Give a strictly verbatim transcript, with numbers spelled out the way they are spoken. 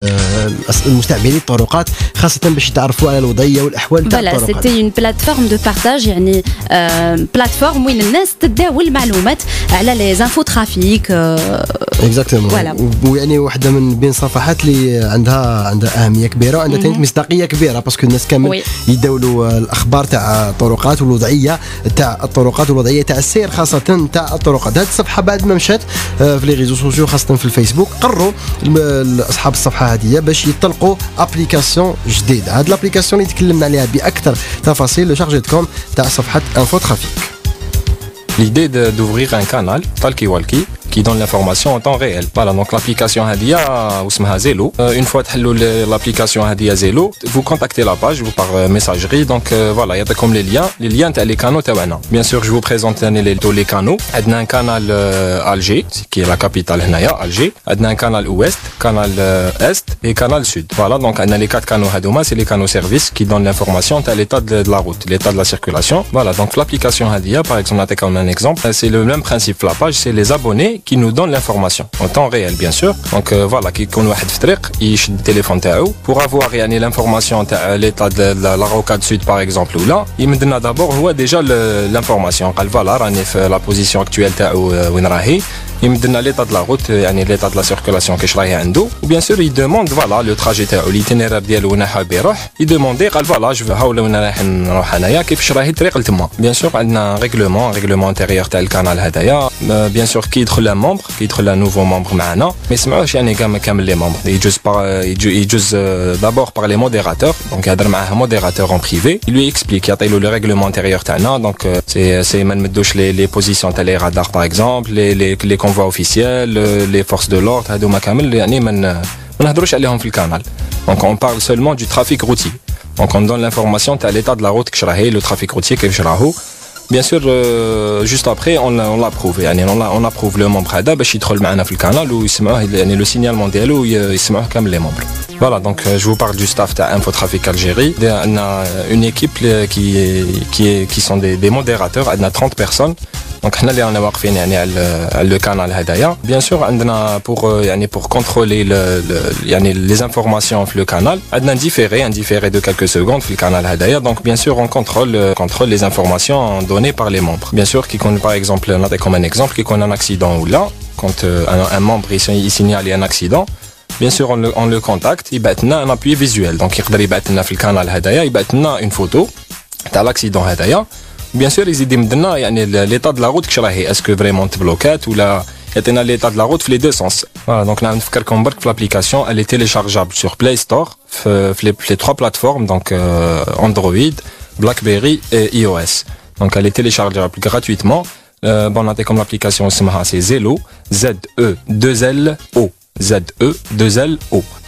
المستعملين الطرقات خاصه باش يتعرفوا على الوضعيه والاحوال تاع الطرقات. فوالا سيتي اون بلاتفورم دو بارتاج يعني بلاتفورم وين الناس تداول المعلومات على لي زانفو ترافيك. اكزاكتومون. ويعني واحده من بين الصفحات اللي عندها عندها اهميه كبيره وعندها مصداقيه كبيره باسكو الناس كامل يداولوا الاخبار تاع الطرقات والوضعيه تاع الطرقات والوضعيه تاع السير خاصه تاع الطرقات. هذه الصفحه بعد ما مشات في لي ريزو سوسيو خاصه في الفيسبوك قرروا اصحاب الصفحه هذه باش يطلقوا ابليكاسيون جديده. هذه الابليكاسيون اللي تكلمنا عليها باكثر تفاصيل لو شارجيتكم تاع صفحه انفو ترافيك. L'idée de, d'ouvrir un canal, Talkie Walkie, qui donne l'information en temps réel. Voilà, donc l'application Hadia, ou smaha Zelo. Euh, une fois que l'application Hadia Zelo, vous contactez la page vous par euh, messagerie. Donc euh, voilà, il y a comme les liens. Les liens, t'as les canaux, t'as maintenant. Bien sûr, je vous présente les, les canaux. On a un canal euh, Alger, qui est la capitale Hnaya, Alger. On a un canal ouest, canal euh, est et canal sud. Voilà, donc on a les quatre canaux Hadouma, c'est les canaux services qui donnent l'information. T'as l'état de, de la route, l'état de la circulation. Voilà, donc l'application Hadia, par exemple, on a comme un exemple, c'est le même principe. La page, c'est les abonnés qui nous donnent l'information en temps réel, bien sûr. Donc euh, voilà, qui qu'on واحد في الطريق يشد التليفون تاعو pour avoir يعني l'information تاع l'état de la, la rocade sud par exemple ou là يمدنا d'abord هو déjà l'information قال voilà راني في la position actuelle تاعو وين راهي يمدنا l'état de la route يعني l'état de la circulation كيش راهي عنده و bien sûr il demande voilà le trajet تاعو l'itinéraire ديالو وين حاب يروح يدوموندي قال voilà je veux هاولا وين رايح نروح انايا كيفاش راهي الطريق لتما. bien sûr عندنا règlement règlement intérieur تاع الكانال هذايا. bien sûr كي يدخل un membre كي يدخل un nouveau membre معنا ما يسمعوش يعني كامل كامل لي membres يجوز par يجوز d'abord par les modérateurs donc يهضر معاه modérateur en privé il lui explique يعطيلو le règlement intérieur تاعنا donc c'est c'est ما نمدوش les les positions تاع les radars par exemple les les les convois officiels les forces de l'ordre هذوما كامل يعني ما ما نهضروش عليهم في الكانال. donc on parle seulement du trafic routier donc on donne l'information تاع l'état de la route كيش راهي le trafic routier كيفاش راهو. bien sûr euh, juste après on on l'approuve يعني on on approuve le membre هذا باش يدخل معنا في الكانال ويسمعوه يعني le signalement ديالو يسمعوه كامل les membres. Voilà, donc euh, je vous parle du staff de Info Trafic Algérie. On a une équipe qui, qui, est, qui sont des, des modérateurs, on a trente personnes. Donc on est واقفين يعني على le canal هدايا. Bien sûr, on a pour يعني pour contrôler le, le يعني les informations في le canal, on a un différé, un différé de quelques secondes في le canal هدايا. Donc bien sûr, on contrôle contrôle les informations données par les membres. Bien sûr, qui connaît par exemple, on a comme un exemple qui connaît un accident ou là, quand euh, un, un membre il, il signale un accident. Bien sûr, on le, on le contacte, il y a un appui visuel. Donc, il y a dans le canal, il y a une photo de l'accident. Bien sûr, il y a l'état de la route. Est-ce que vraiment tu bloqué ou là, il y a l'état de la route dans les deux sens. Voilà, donc, l'application, elle est téléchargeable sur Play Store, les, les trois plateformes, donc euh, Android, BlackBerry et iOS. Donc, elle est téléchargeable gratuitement. Euh, bon, on a comme l'application, c'est Zelo, Z E deux L O. Z E deux L O.